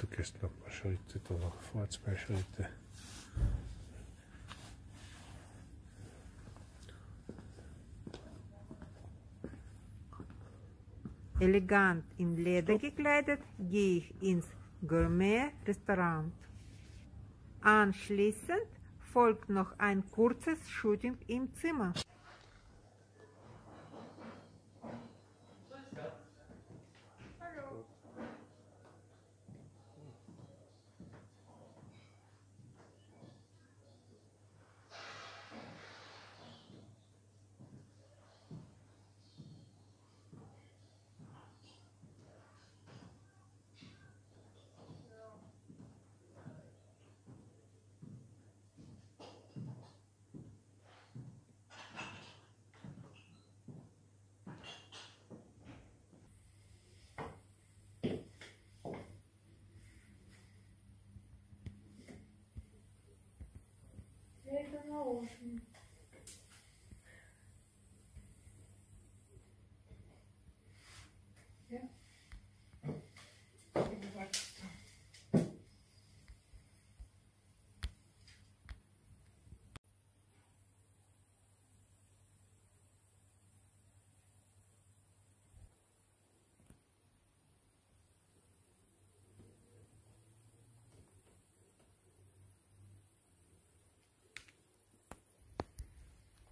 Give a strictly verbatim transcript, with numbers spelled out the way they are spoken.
vergesst noch ein paar Schritte da noch vor, zwei Schritte. Elegant in Leder gekleidet gehe ich ins Gourmet-Restaurant. Anschließend folgt noch ein kurzes Shooting im Zimmer. Это наушник.